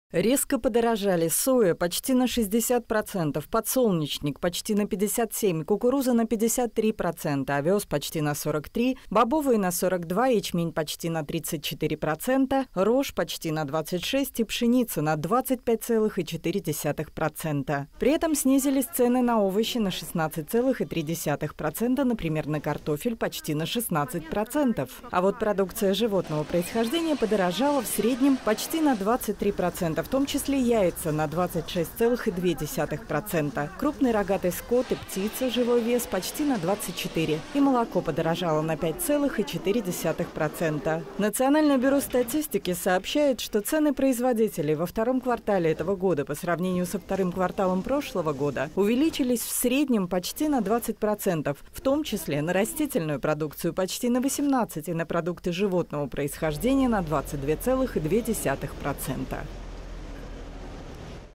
Резко подорожали соя почти на 60%, подсолнечник почти на 57%, кукуруза на 53%, овес почти на 43%, бобовые на 42%, ячмень почти на 34%, рожь почти на 26% и пшеница на 25,4%. При этом снизились цены на овощи на 16,3%, например, на картофель почти на 16%. А вот продукция животного происхождения подорожала в среднем почти на 23%. В том числе яйца на 26,2%. Крупный рогатый скот и птица, живой вес почти на 24%. И молоко подорожало на 5,4%. Национальное бюро статистики сообщает, что цены производителей во втором квартале этого года по сравнению со вторым кварталом прошлого года увеличились в среднем почти на 20%, в том числе на растительную продукцию почти на 18% и на продукты животного происхождения на 22,2%.